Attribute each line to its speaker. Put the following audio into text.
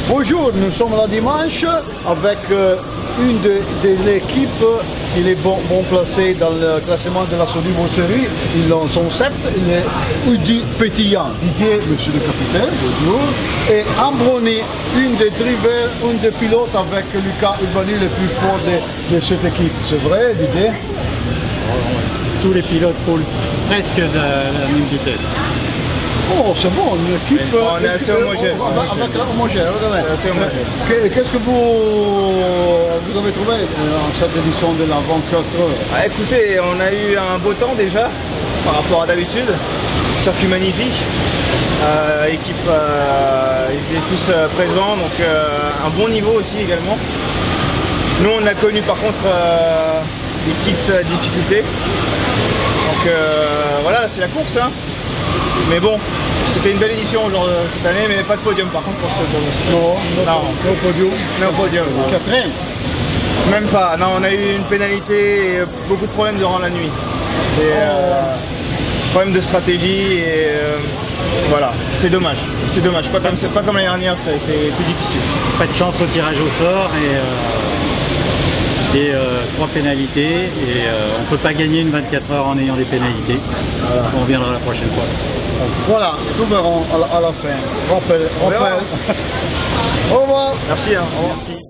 Speaker 1: Bonjour, nous sommes là dimanche avec une de l'équipe qui est bon placée dans le classement de la Sodue-Brosserie. Ils en sont 7. Il est Udi Pétillant, Didier, monsieur le capitaine, bonjour. Et Ambroni, une des drivers, une des pilotes avec Lucas Urbani, le plus fort de cette équipe. C'est vrai, Didier?
Speaker 2: Tous les pilotes roulent presque de la même vitesse.
Speaker 1: Oh, c'est bon, une équipe.
Speaker 3: On est assez homogène.
Speaker 1: Avec homogène,
Speaker 3: assez homogène.
Speaker 1: Qu'est-ce que vous avez trouvé en cette édition de la 24 heures?
Speaker 3: Écoutez, on a eu un beau temps déjà par rapport à d'habitude. Circuit magnifique. Équipe, ils étaient tous présents, donc un bon niveau aussi également. Nous, on a connu par contre des petites difficultés. Donc voilà, c'est la course. Hein. Mais bon, c'était une belle édition cette année, mais pas de podium par contre pour ce tournoi.
Speaker 1: Non, podium.
Speaker 3: Non, podium.
Speaker 1: Quatrième.
Speaker 3: Même pas, non, on a eu une pénalité et beaucoup de problèmes durant la nuit. Problème de stratégie et voilà, c'est dommage. C'est dommage, pas comme l'année dernière, ça a été plus difficile.
Speaker 2: Pas de chance au tirage au sort et 3 pénalités et on ne peut pas gagner une 24 heures en ayant des pénalités. Voilà. On reviendra la prochaine fois.
Speaker 1: Voilà, nous verrons à la fin. Rappel. Au revoir.
Speaker 3: Merci. Hein.
Speaker 2: Merci.